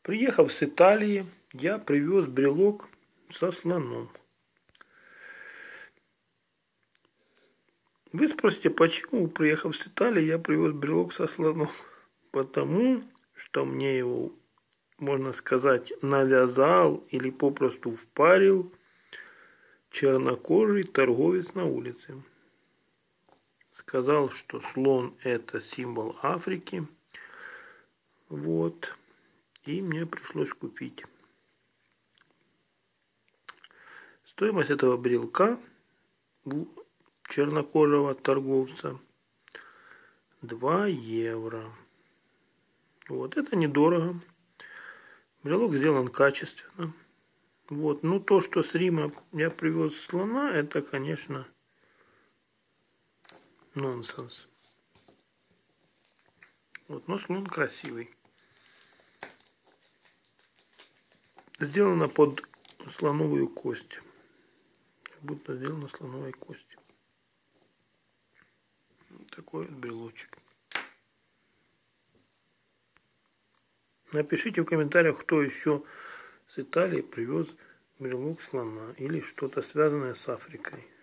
Приехав с Италии, я привез брелок со слоном. Вы спросите, почему, приехав с Италии, я привез брелок со слоном? Потому что мне его, можно сказать, навязал или попросту впарил чернокожий торговец на улице. Сказал, что слон – это символ Африки. Вот. И мне пришлось купить. Стоимость этого брелка чернокожего торговца 2 евро. Вот, это недорого. Брелок сделан качественно. Вот, ну то, что с Рима я привез слона, это, конечно, нонсенс. Вот, но слон красивый. Сделано под слоновую кость. Как будто сделано слоновой кости. Вот такой вот брелочек. Напишите в комментариях, кто еще с Италии привез брелок слона или что-то связанное с Африкой.